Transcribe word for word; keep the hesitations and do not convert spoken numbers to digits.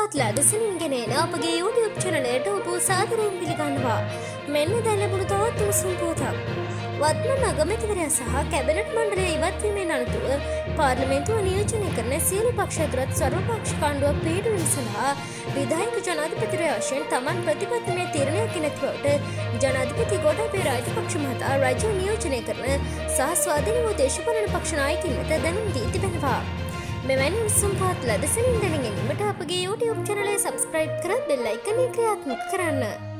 පාත් ලදසනින් ගෙනෙන අපගේ YouTube චැනලයට ඔබ සාදරයෙන් පිළිගන්නවා. මෙන්න දැන් ලැබුණු තවත් උණුසුම් පුවතක්. වත්මන් අගමැතිවරයා සහ කැබිනට් මණ්ඩලය ඉවත් වීමෙන් අනතුරුව පාර්ලිමේන්තුව නියෝජනය කරන සියලු පක්ෂ අතරත් සර්වපක්ෂ කාණ්ඩුවක් පිහිටුවීම සඳහා විධායක ජනාධිපතිවරයා වශයෙන් තමන් ප්‍රතිපත්තිමය තීරණයක් ගෙන ඇති බවට ජනාධිපති ගෝඨාභය රාජපක්ෂ මහතා රජය නියෝජනය කරන සහ ස්වාධීන වූ දේශපාලන පක්ෂ නායකින් වෙත දැනුම් දී තිබෙනවා. මෙවැනි උණුසුම් පුවත් ලදසනින් දැන ගැනීමට අපගේ YouTube චැනලය සබ්ස්ක්‍රයිබ් කර බෙල් අයිකනය ක්‍රියාත්මක කරන්න.